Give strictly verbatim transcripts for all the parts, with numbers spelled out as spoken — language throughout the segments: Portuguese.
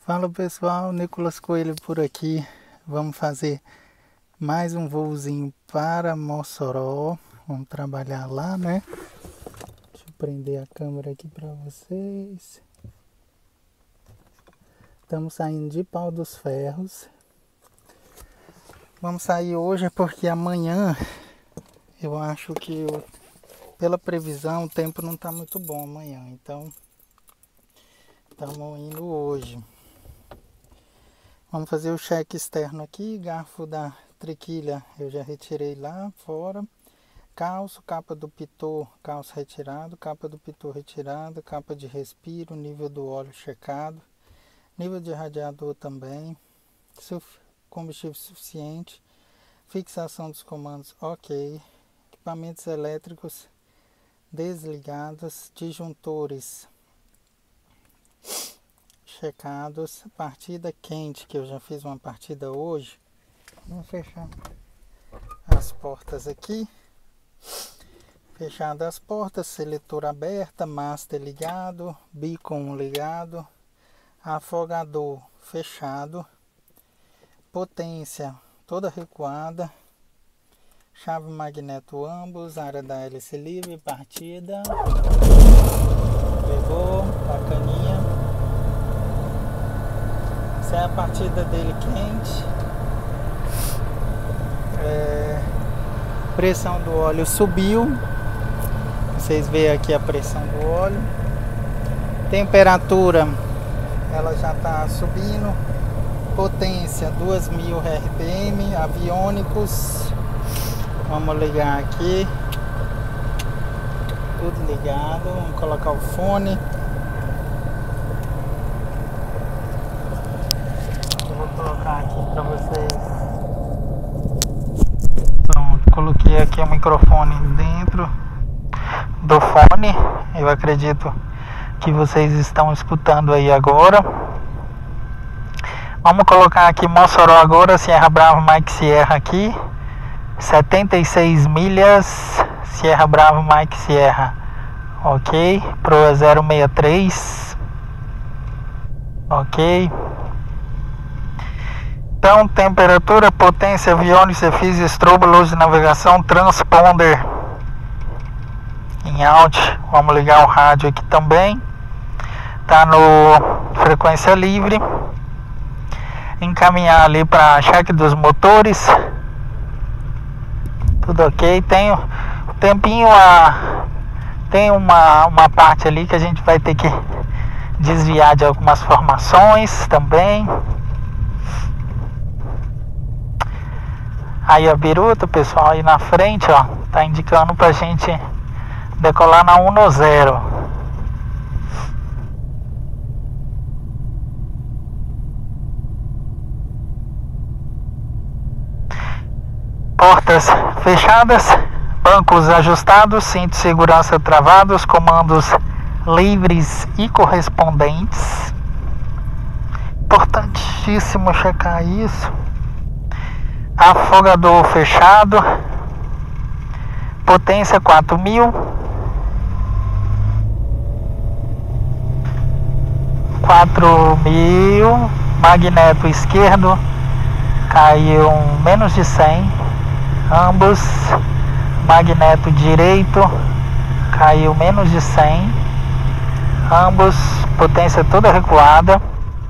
Fala pessoal, Nicolas Coelho por aqui. Vamos fazer mais um voozinho para Mossoró. Vamos trabalhar lá, né? Deixa eu prender a câmera aqui para vocês. Estamos saindo de Pau dos Ferros. Vamos sair hoje porque amanhã eu acho que eu, pela previsão o tempo não está muito bom amanhã, então estamos indo hoje. Vamos fazer o cheque externo aqui. Garfo da triquilha eu já retirei lá fora. Calço, capa do pitot, calço retirado, capa do pitot retirada, capa de respiro, nível do óleo checado, nível de radiador também, combustível suficiente, fixação dos comandos ok, equipamentos elétricos desligados, disjuntores checados, partida quente, que eu já fiz uma partida hoje. Vamos fechar as portas aqui. Fechadas as portas, seletor aberta, master ligado, beacon ligado, afogador fechado, potência toda recuada, chave magneto ambos, área da hélice livre, partida, pegou, bacaninha. Essa é a partida dele quente. É, pressão do óleo subiu. Vocês veem aqui a pressão do óleo. Temperatura ela já está subindo. Potência dois mil R P M. Aviônicos. Vamos ligar aqui. Tudo ligado. Vamos colocar o fone. Colocar aqui para vocês. Pronto, coloquei aqui o microfone dentro do fone. Eu acredito que vocês estão escutando aí agora. Vamos colocar aqui Mossoró agora, Sierra Bravo Mike Sierra aqui, setenta e seis milhas, Sierra Bravo Mike Sierra, ok, Pro zero seis três, ok. Então, temperatura, potência, aviônicos, efis, strobo, luz de navegação, transponder em out. Vamos ligar o rádio aqui também. Tá no frequência livre. Encaminhar ali para cheque dos motores. Tudo ok. Tem o tempinho a tem uma uma parte ali que a gente vai ter que desviar de algumas formações também. Aí a biruta, pessoal, aí na frente, ó, tá indicando pra gente decolar na um no zero. Portas fechadas, bancos ajustados, cinto de segurança travados, comandos livres e correspondentes. Importantíssimo checar isso. Afogador fechado, potência quatro mil, quatro mil, magneto esquerdo caiu menos de cem, ambos, magneto direito caiu menos de cem, ambos, potência toda recuada.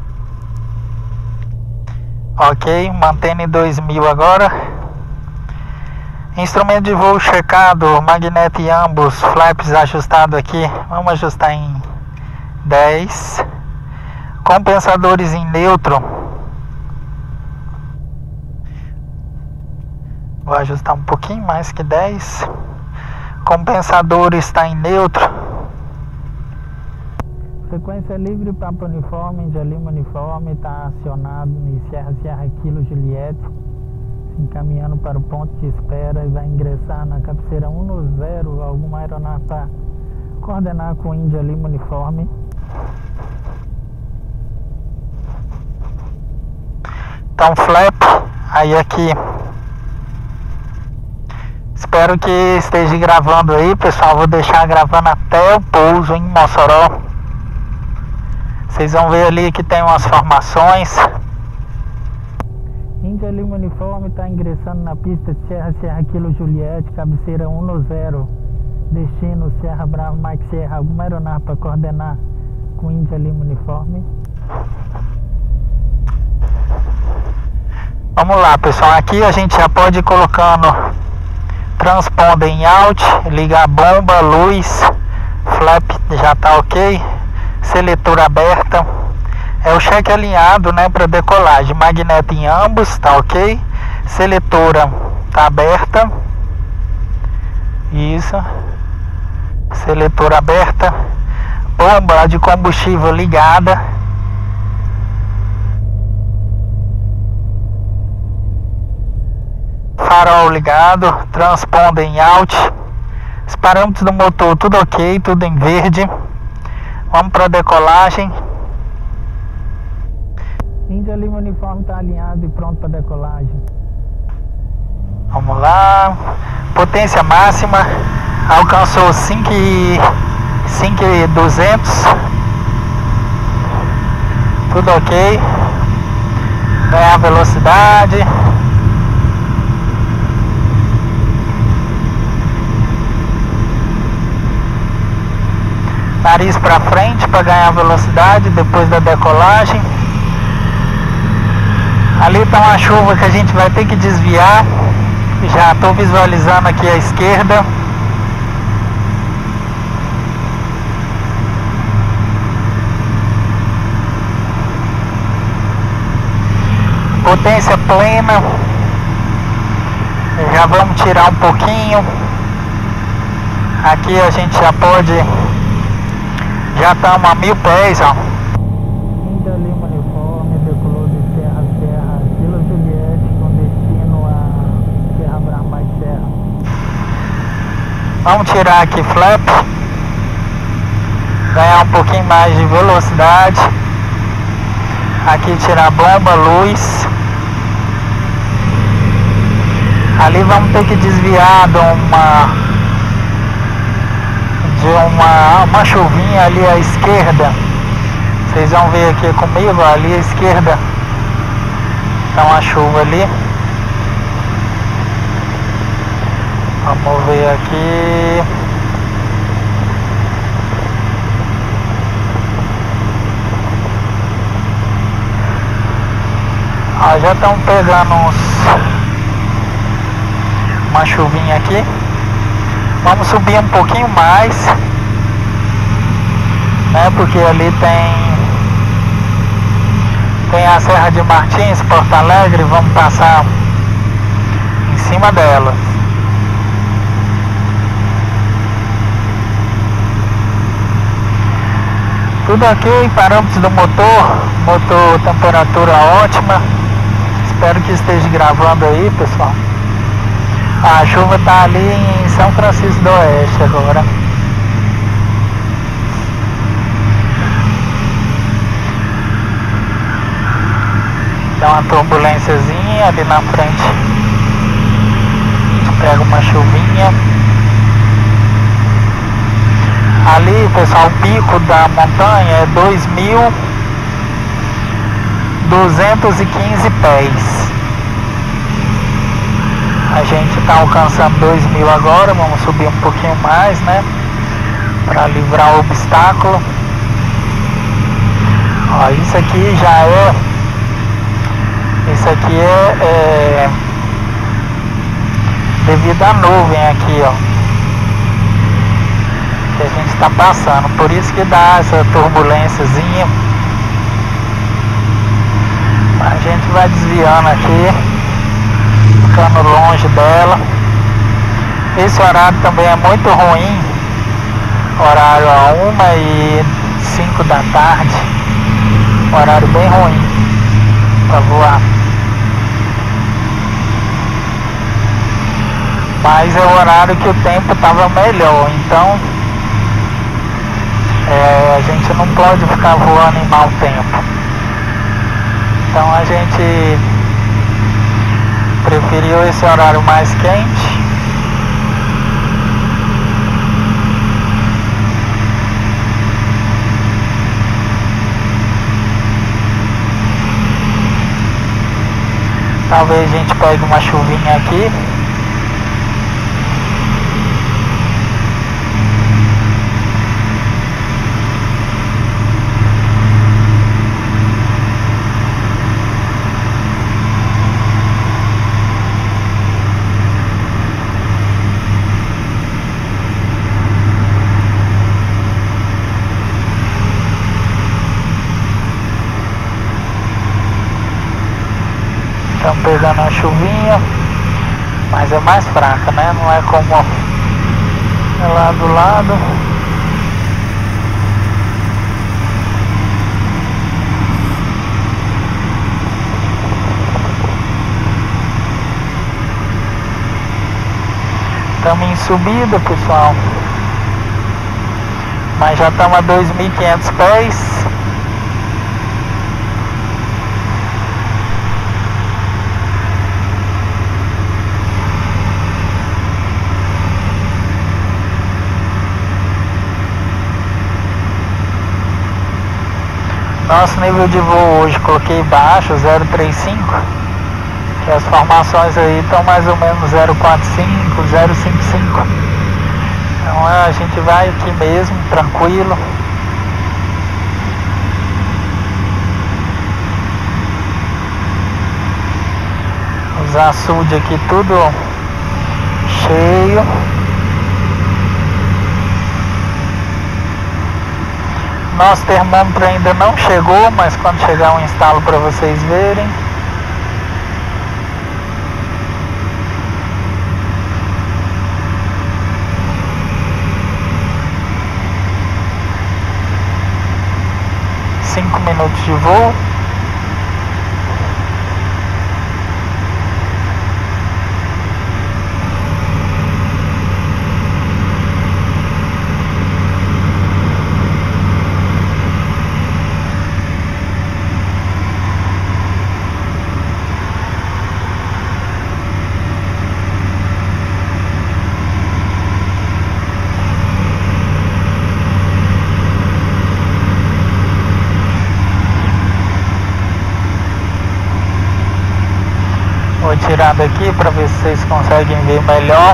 Ok, mantendo em dois mil agora. Instrumento de voo checado, magneto e ambos, flaps ajustado aqui. Vamos ajustar em dez. Compensadores em neutro. Vou ajustar um pouquinho mais que dez. Compensador está em neutro. Frequência livre, Papa Uniforme, Índia Lima Uniforme, está acionado no Sierra Sierra Kilo Juliette, se encaminhando para o ponto de espera e vai ingressar na cabeceira um no zero, alguma aeronave para coordenar com Índia Lima Uniforme. Então flap, aí aqui, espero que esteja gravando aí, pessoal, vou deixar gravando até o pouso em Mossoró. Vocês vão ver ali que tem umas formações. Índia Lima Uniforme está ingressando na pista de Serra, Serra Kilo Juliette, cabeceira um no zero. Destino Serra Bravo Mike Serra. Alguma aeronave para coordenar com Índia Lima Uniforme? Vamos lá, pessoal. Aqui a gente já pode ir colocando transponder em out, ligar a bomba, luz, flap já tá ok, seletor aberta. É o cheque alinhado, né, para decolagem. Magneto em ambos, tá ok. Seletora tá aberta. Isso. Seletora aberta. Bomba de combustível ligada. Farol ligado. Transponder em out. Os parâmetros do motor tudo ok, tudo em verde. Vamos para decolagem. Índia Lima Uniforme está alinhado e pronto para decolagem. Vamos lá. Potência máxima. Alcançou cinco mil e duzentos. Tudo ok. Ganhar velocidade. Nariz para frente para ganhar velocidade depois da decolagem. Ali está uma chuva que a gente vai ter que desviar. Já estou visualizando aqui à esquerda. Potência plena. Já vamos tirar um pouquinho. Aqui a gente já pode. Já estamos a mil pés, ó. Índia Lima Uniforme decolou de Serra Serra Kilo Juliette com destino a Serra Brahma e Serra. Vamos tirar aqui flap. Ganhar um pouquinho mais de velocidade. Aqui tirar bomba, luz. Ali vamos ter que desviar de uma de uma, uma chuvinha ali à esquerda. Vocês vão ver aqui comigo, ali à esquerda tá uma chuva ali. Vamos ver aqui. Ó, já estão pegando uns uma chuvinha aqui. Vamos subir um pouquinho mais, né? Porque ali tem tem a Serra de Martins, Porto Alegre. Vamos passar em cima dela. Tudo ok, parâmetros do motor, motor temperatura ótima. Espero que esteja gravando aí, pessoal. A chuva está ali em São Francisco do Oeste agora. Dá uma turbulênciazinha ali na frente. A gente pega uma chuvinha. Ali, pessoal, o pico da montanha é dois mil duzentos e quinze pés. A gente está alcançando dois mil agora. Vamos subir um pouquinho mais, né? Para livrar o obstáculo. Ó, isso aqui já é. Isso aqui é, é devido à nuvem aqui, ó. Que a gente está passando. Por isso que dá essa turbulênciazinha. A gente vai desviando aqui, ficando longe dela. Esse horário também é muito ruim. Horário a uma e cinco da tarde. Horário bem ruim para voar. Mas é o horário que o tempo estava melhor. Então é, a gente não pode ficar voando em mau tempo. Então a gente preferiu esse horário mais quente. Talvez a gente pegue uma chuvinha aqui. Estamos pegando uma chuvinha, mas é mais fraca, né? Não é como é lá do lado. Estamos em subida, pessoal, mas já estamos a dois mil e quinhentos pés. Nosso nível de voo hoje coloquei baixo, zero trinta e cinco, que as formações aí estão mais ou menos zero quarenta e cinco, zero cinquenta e cinco. Então a gente vai aqui mesmo, tranquilo. Os açudes aqui tudo cheio. Nosso termômetro ainda não chegou, mas quando chegar eu instalo para vocês verem. Cinco minutos de voo. Vou tirar daqui para ver se vocês conseguem ver melhor.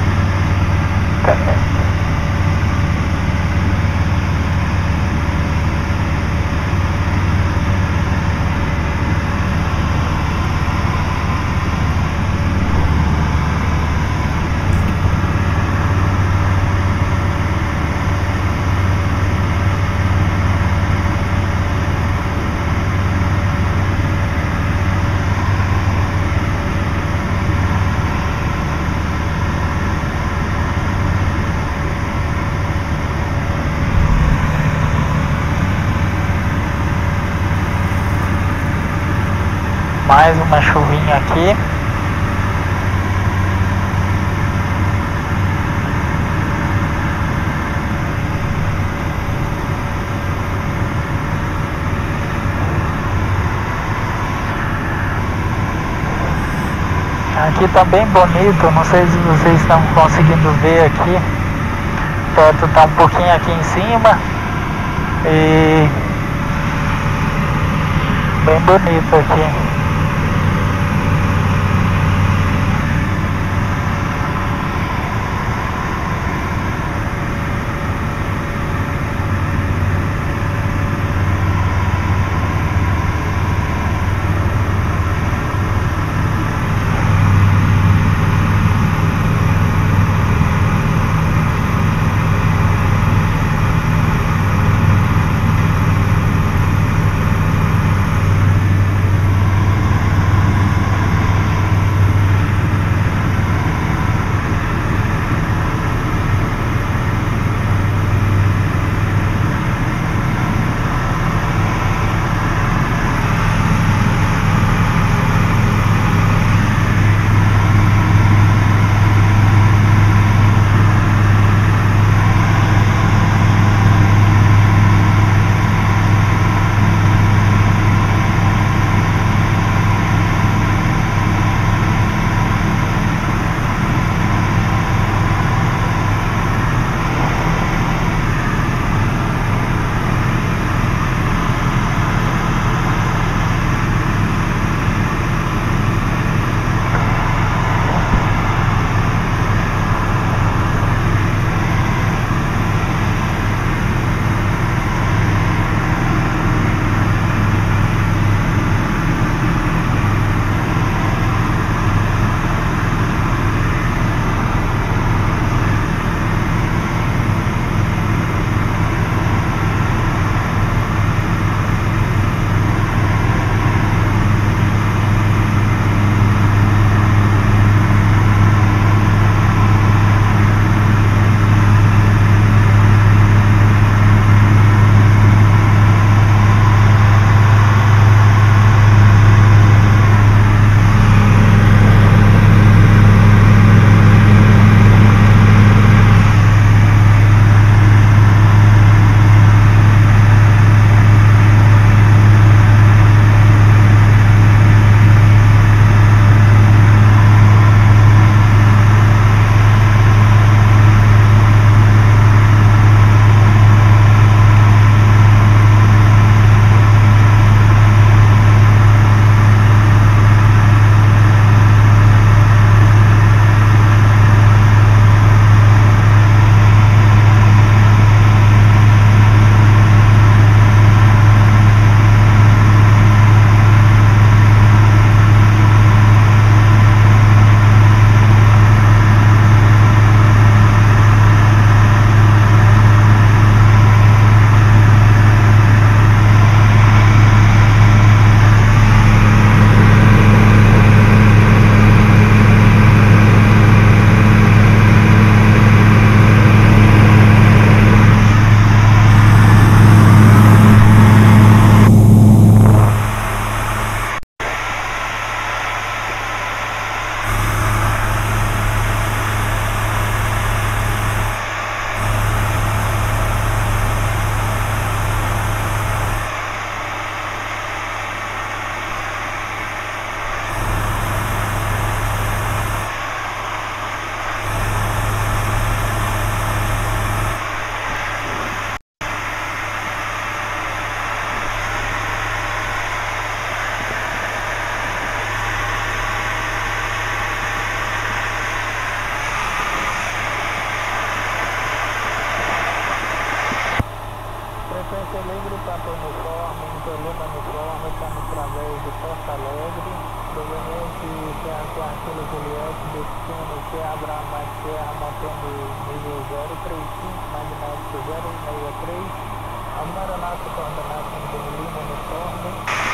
Mais uma chuvinha aqui. Aqui tá bem bonito, não sei se vocês estão conseguindo ver aqui. O teto tá um pouquinho aqui em cima. E bem bonito aqui. comunicando através de Porto Alegre, proveniente P A Q Arquila Juliette, destino P A Abraham Sierra, mantendo nível zero três cinco, magnético zero seis três, a Maranata coordenada em Lima, uniforme.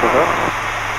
Uhum.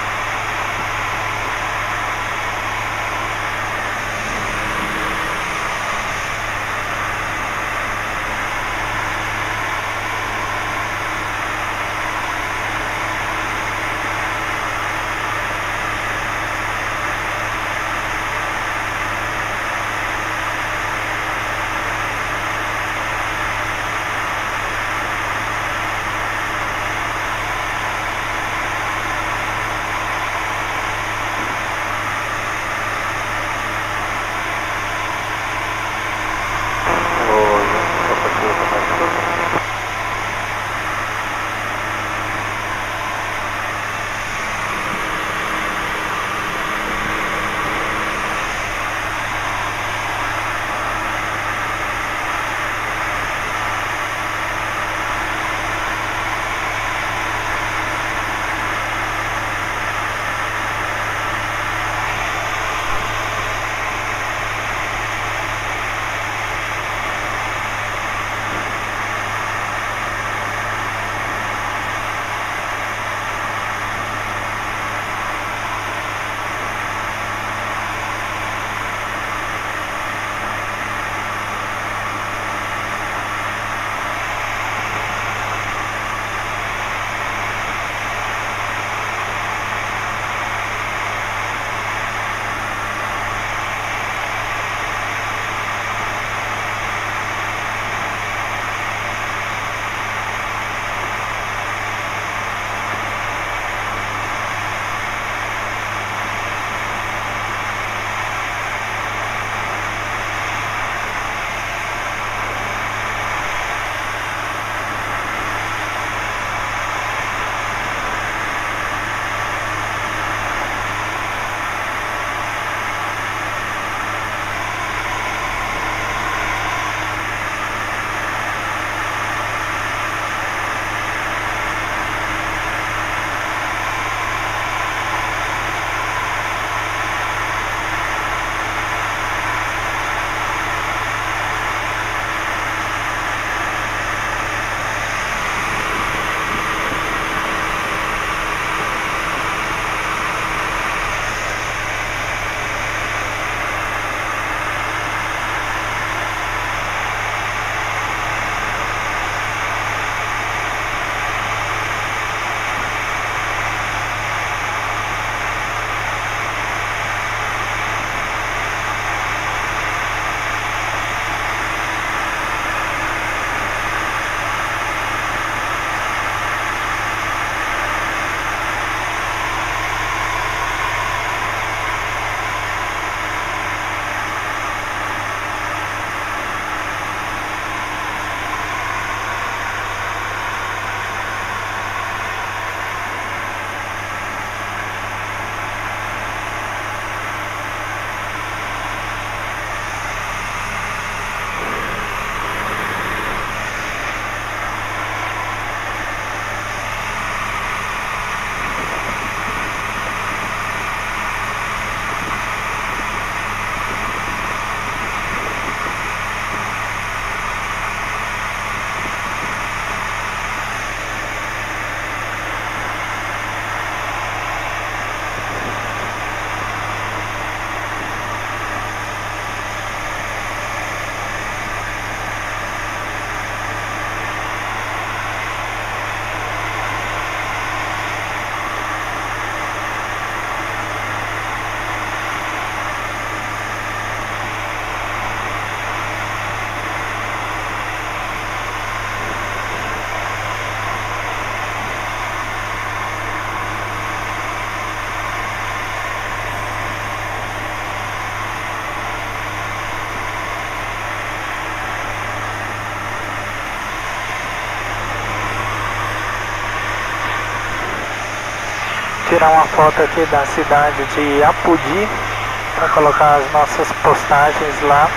Tirar uma foto aqui da cidade de Apodi para colocar as nossas postagens lá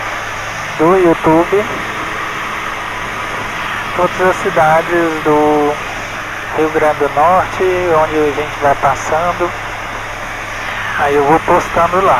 do YouTube. Todas as cidades do Rio Grande do Norte, onde a gente vai passando, aí eu vou postando lá.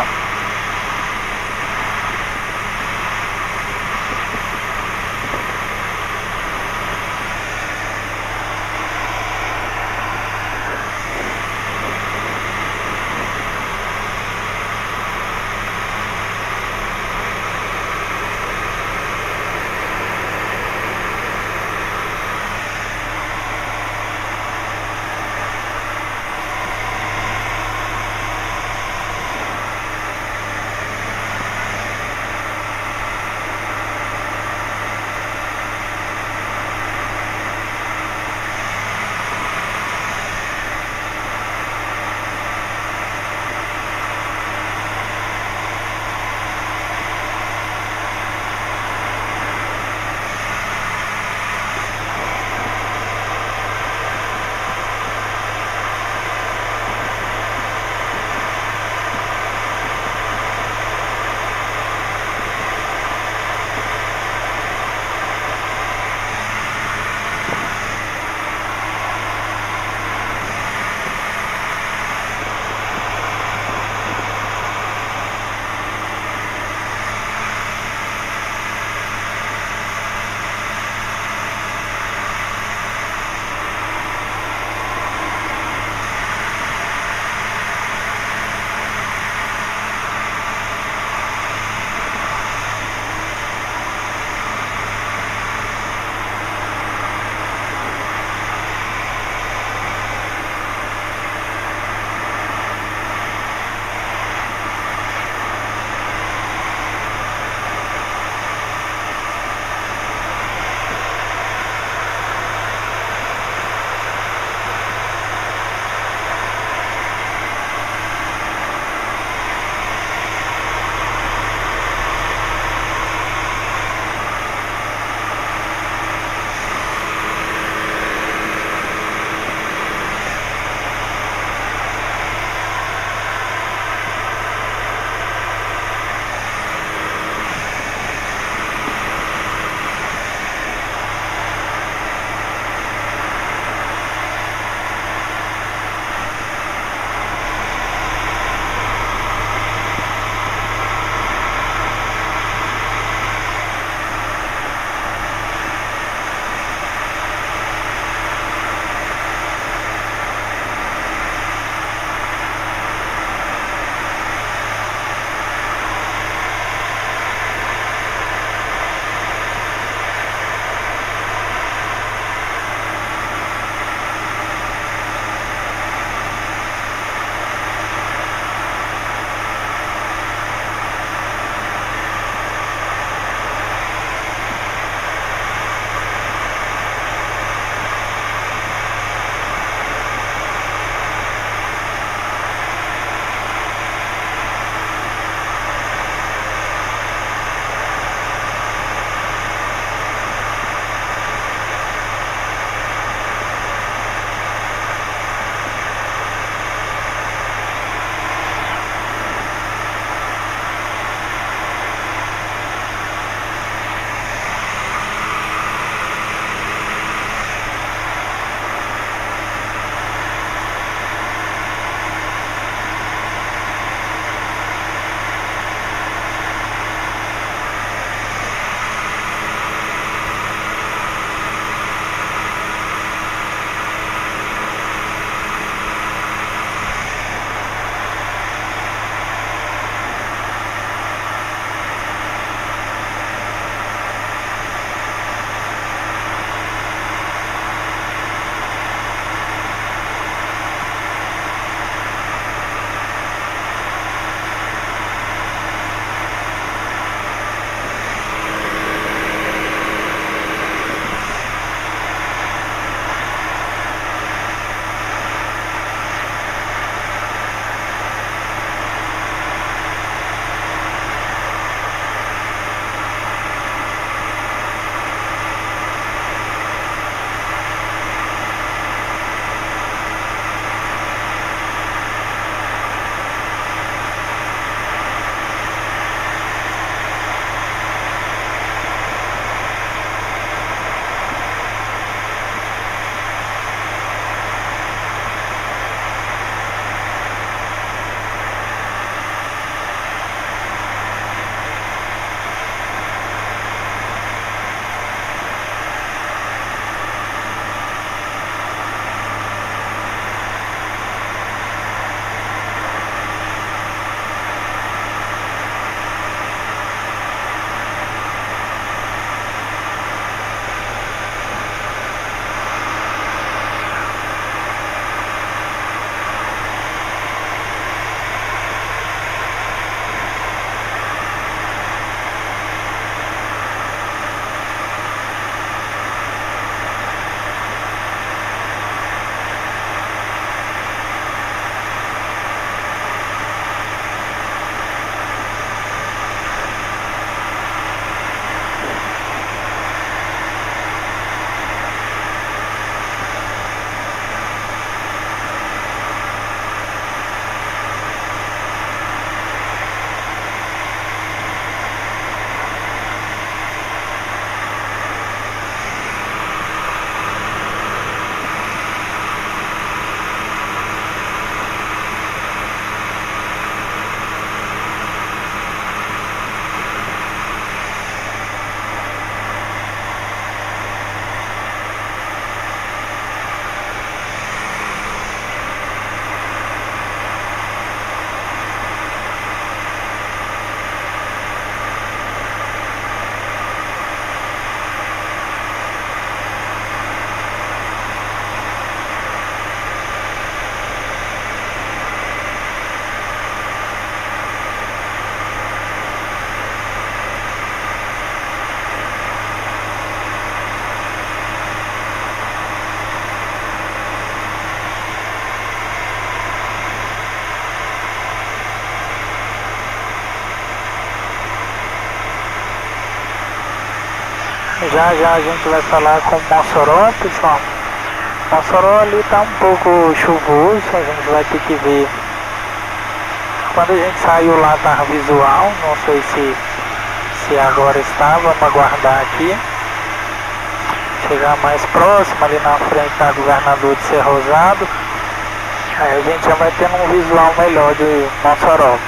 Já já a gente vai falar com Mossoró, pessoal. Mossoró ali tá um pouco chuvoso, a gente vai ter que ver. Quando a gente saiu lá tava visual, não sei se, se agora está, vamos aguardar aqui. Chegar mais próximo, ali na frente da Governador de Ser Rosado. Aí a gente já vai tendo um visual melhor de Mossoró.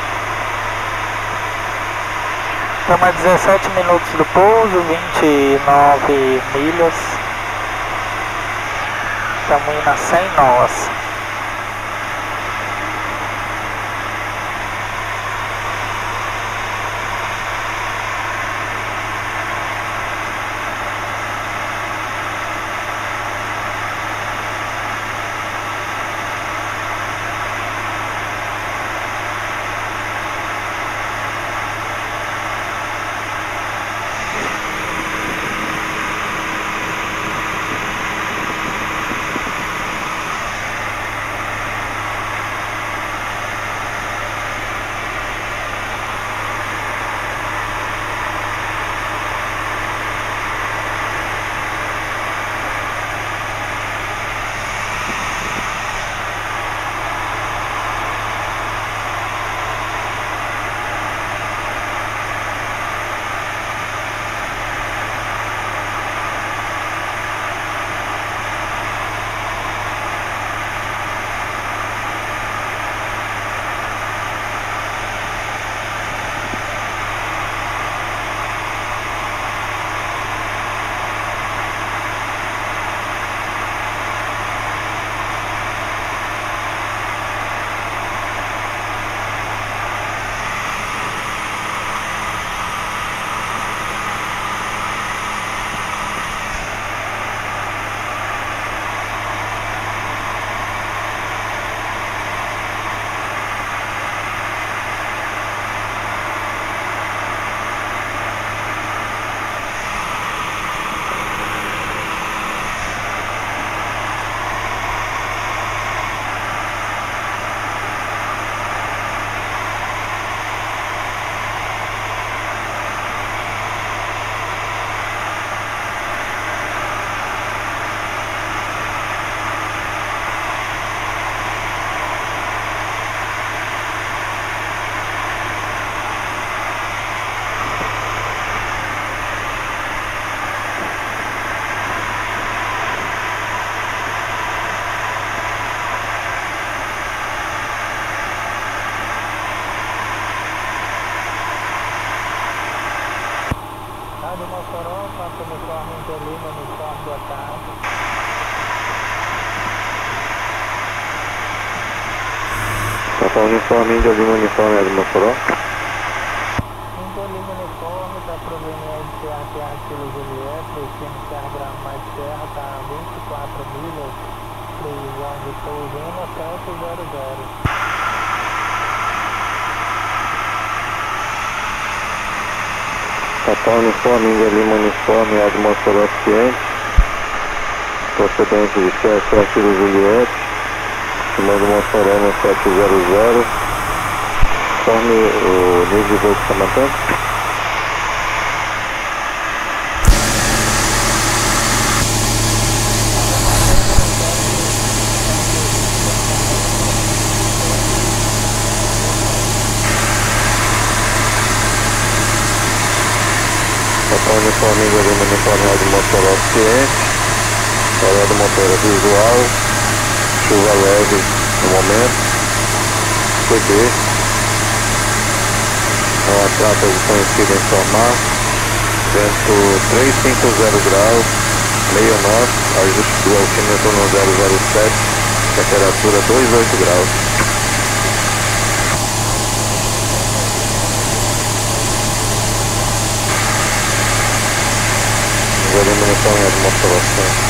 Estamos a dezessete minutos do pouso, vinte e nove milhas. Estamos indo a cem nós. Do Mossoró, passa no uniforme Interlima, no uniforme boa tarde. Passa o uniforme Interlima, uniforme é do Mossoró. Interlima uniforme, está proveniente de Serra Terra Kilo Juliette, destino Serra Grande Mais Terra, está a vinte e quatro milhas, previsão de pouso um sete zero zero. Papão uniforme, Índia Lima uniforme, é do Mossoró ciente, procedente de Serra Kilo Juliette, comando Mossoró no sete zero zero, conforme o nível de voo que está mantendo. Papão uniforme, Índia Lima uniforme, é do Mossoró ciente, horário do motor é visual, chuva leve no momento, C B, é uma trata desconhecida em informar, vento trezentos e cinquenta graus, meio norte, ajuste do altímetro no zero zero sete, temperatura dois vírgula oito graus. Eliminação é de Mossoró.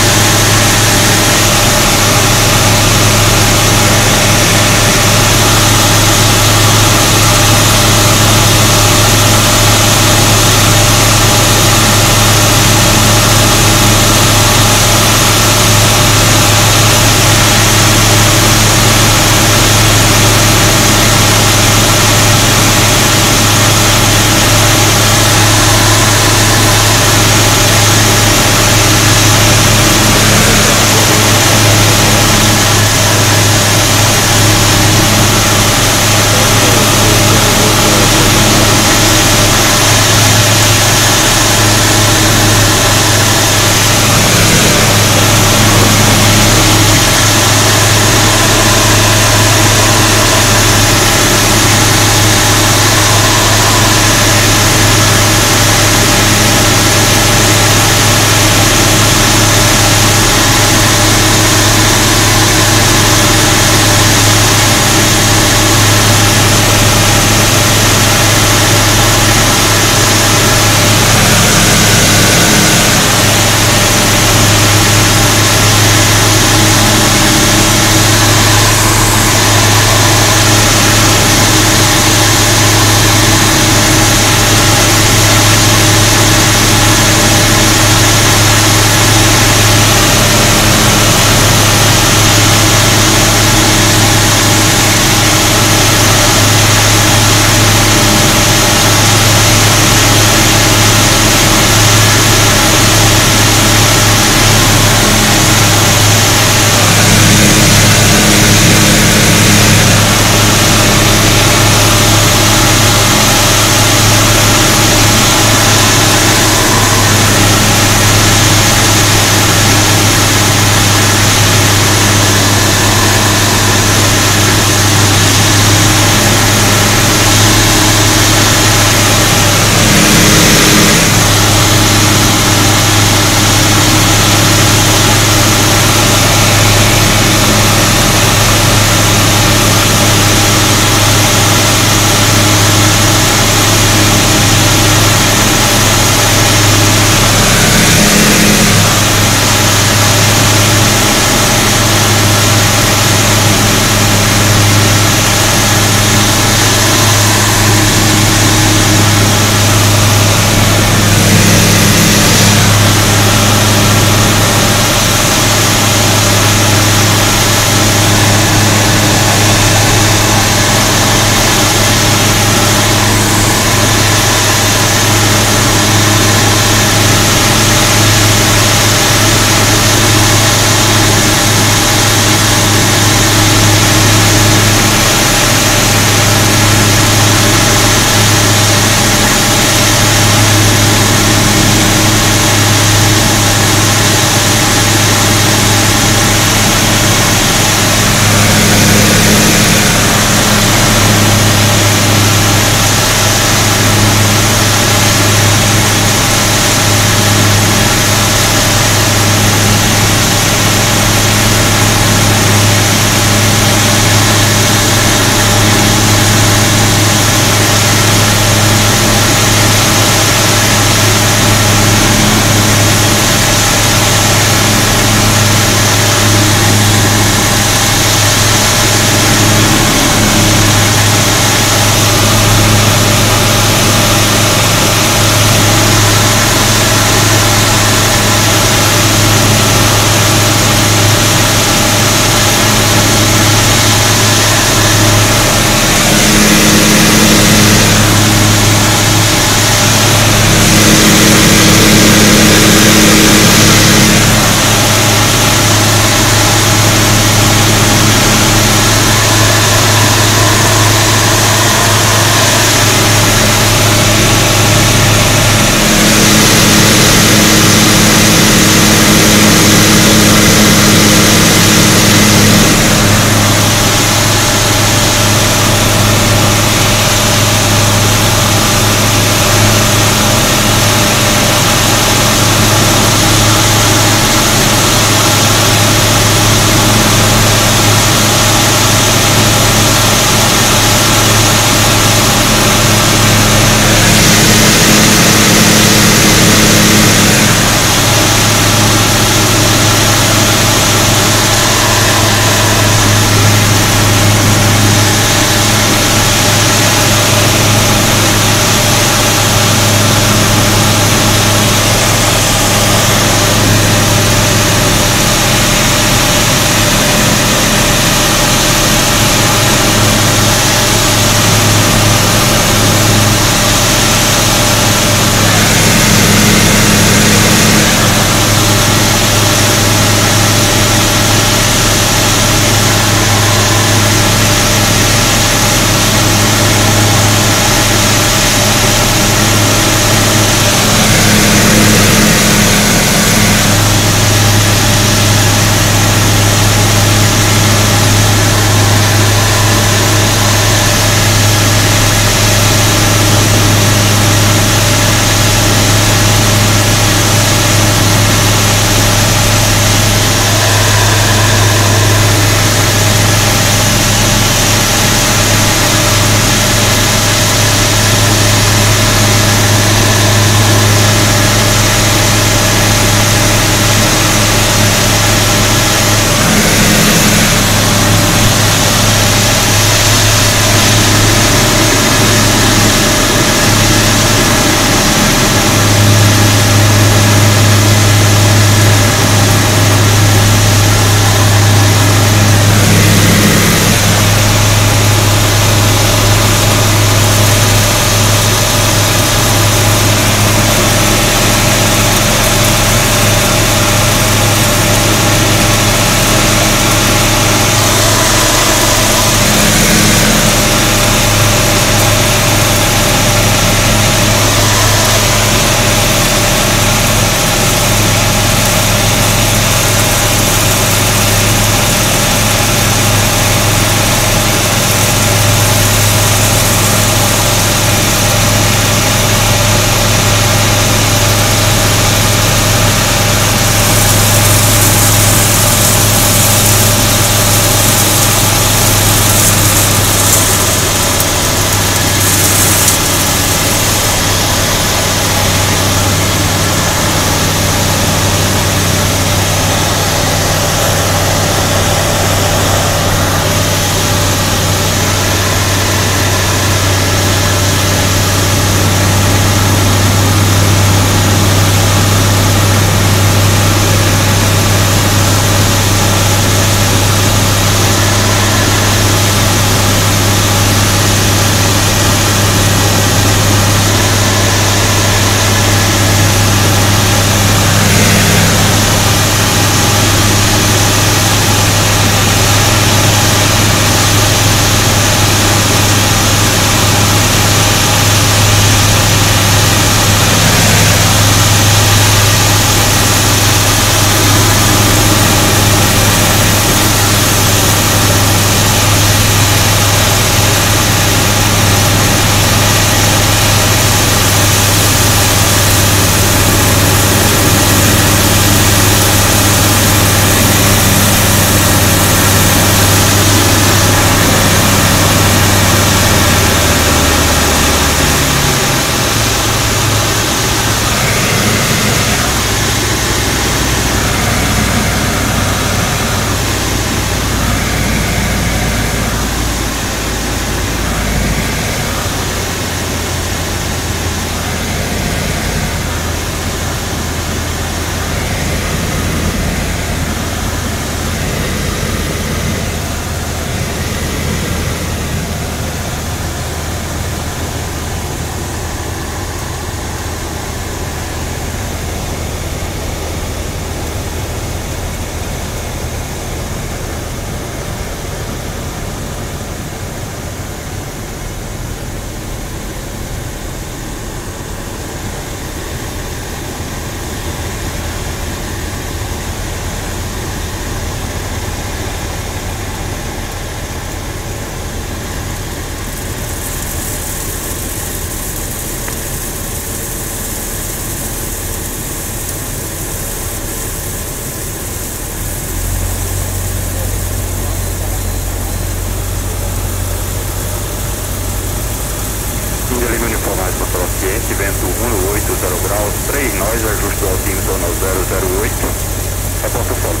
informar para o nosso cliente, vento um oito zero graus, três nós, ajuste do altímetro no zero zero oito, reporta o solo.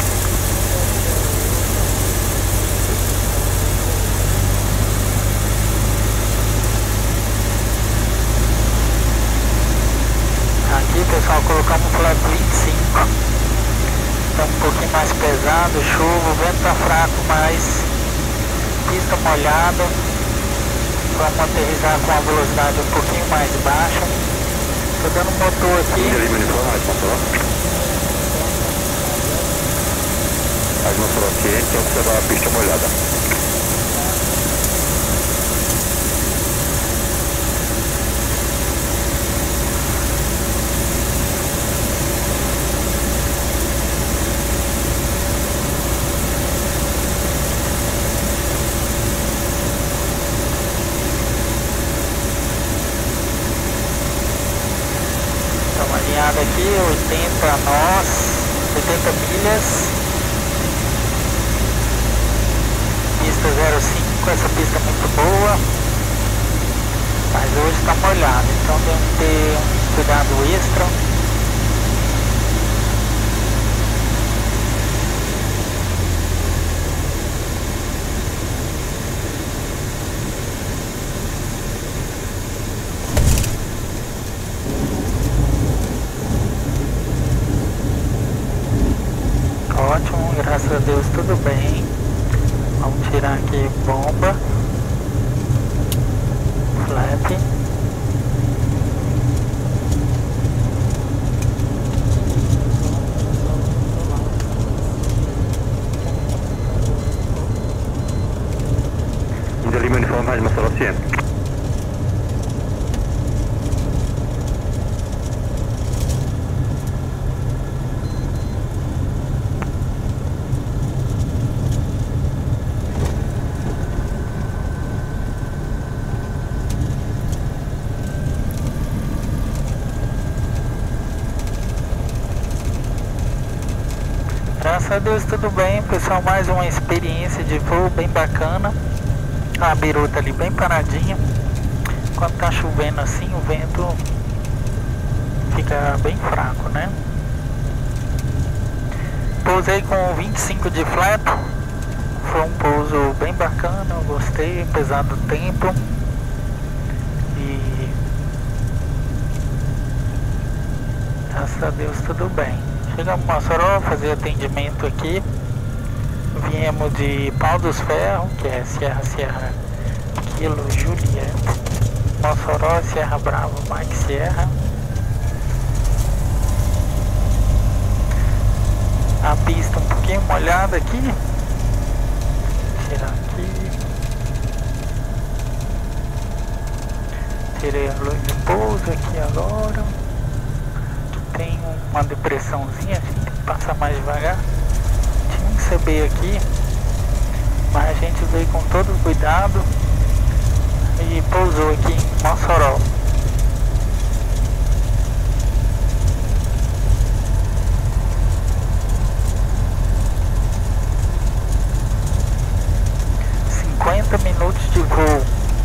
Aqui, pessoal, colocamos o flap vinte e cinco. Está um pouquinho mais pesado, chuva, o vento está fraco, mas pista molhada. Vamos aterrissar com a velocidade um pouquinho mais baixa. Estou dando motor aqui. Atmosfera quente, observar a pista molhada. Aqui, oitenta nós, oitenta milhas, pista zero cinco, essa pista é muito boa, mas hoje está molhado, então tem que ter um cuidado extra. Ótimo, graças a Deus tudo bem. Vamos tirar aqui bomba, flap. Índia Lima Uniforme, Rádio Mossoró cem. Graças a Deus tudo bem, pessoal, mais uma experiência de voo bem bacana. A biruta ali bem paradinha. Quando tá chovendo assim, o vento fica bem fraco, né? Pousei com vinte e cinco de flap. Foi um pouso bem bacana, eu gostei, apesar do tempo. E graças a Deus tudo bem. Chegamos em Mossoró, fazer atendimento aqui. Viemos de Pau dos Ferros, que é Sierra Sierra Kilo Juliette. Mossoró, Sierra Bravo, Mike Sierra. A pista um pouquinho molhada aqui. Tirar aqui. Tirei a luz de pouso aqui agora. Tem uma depressãozinha, a gente tem que passar mais devagar. Tinha um C B aqui, mas a gente veio com todo cuidado e pousou aqui em Mossoró. cinquenta minutos de voo.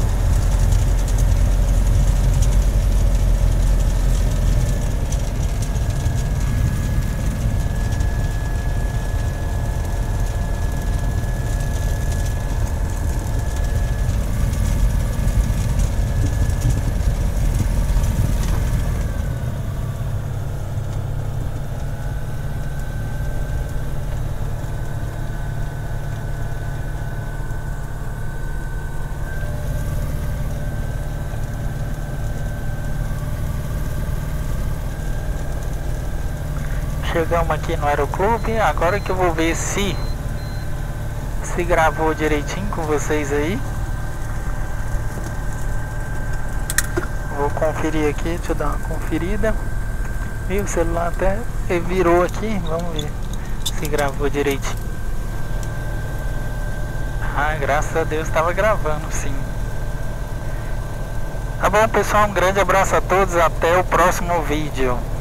Chegamos aqui no Aeroclube, agora que eu vou ver se se gravou direitinho com vocês aí. Vou conferir aqui, deixa eu dar uma conferida. E o celular até virou aqui, vamos ver se gravou direitinho. Ah, graças a Deus estava gravando, sim. Tá bom, pessoal, um grande abraço a todos, até o próximo vídeo.